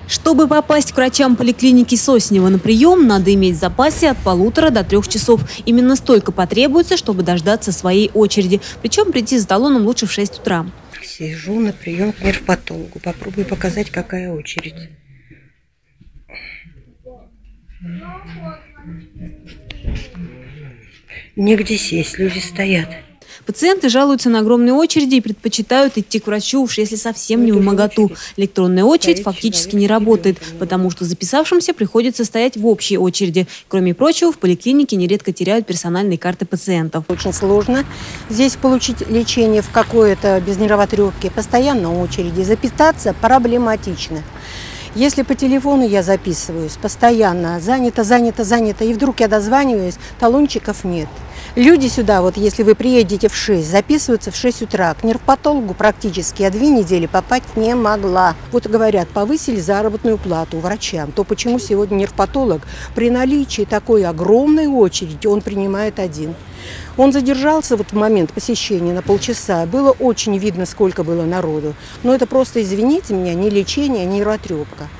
Чтобы попасть к врачам поликлиники Соснева на прием, надо иметь в запасе от 1,5 до 3 часов. Именно столько потребуется, чтобы дождаться своей очереди. Причем прийти за талоном лучше в 6 утра. Сижу на прием к нервпатологу. Попробую показать, какая очередь. Негде сесть, люди стоят. Пациенты жалуются на огромные очереди и предпочитают идти к врачу, уж если совсем не вмоготу. Электронная очередь фактически не работает, потому что записавшимся приходится стоять в общей очереди. Кроме прочего, в поликлинике нередко теряют персональные карты пациентов. Очень сложно здесь получить лечение в какой-то без нервотрепки. Постоянно очереди. Записаться проблематично. Если по телефону я записываюсь, постоянно занято, и вдруг я дозваниваюсь, талончиков нет. Люди сюда, вот если вы приедете в 6, записываются в 6 утра. К нервпатологу практически 2 недели попасть не могла. Вот говорят, повысили заработную плату врачам. То почему сегодня нервпатолог при наличии такой огромной очереди, он принимает один? Он задержался вот в момент посещения на полчаса. Было очень видно, сколько было народу. Но это просто, извините меня, не лечение, не нервотрепка.